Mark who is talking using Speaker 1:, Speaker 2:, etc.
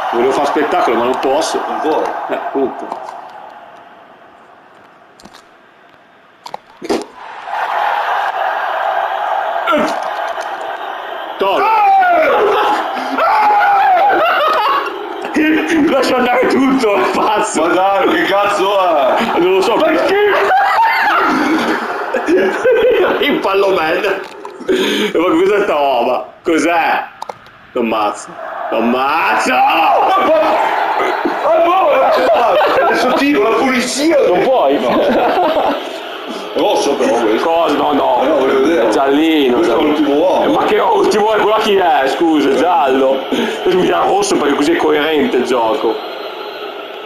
Speaker 1: Volevo fare spettacolo ma non posso.
Speaker 2: Non vuoi?
Speaker 1: Appunto. Tolgo. Lascia andare tutto, pazzo.
Speaker 2: Ma dai, che cazzo è?
Speaker 1: Non lo so perché. Il pallomen. Ma cos'è sta roba? Cos'è? Lo ammazzo. Lo ammazzo!
Speaker 2: Adesso tiro la pulizia!
Speaker 1: Non puoi, no.
Speaker 2: Rosso però questo.
Speaker 1: Cosa? No, no.
Speaker 2: No, voglio vedere.
Speaker 1: Giallino.
Speaker 2: Questo è l'ultimo uomo.
Speaker 1: Ma che ultimo è? Quello chi è? Scusa, giallo. Mi dà rosso perché così è coerente il gioco.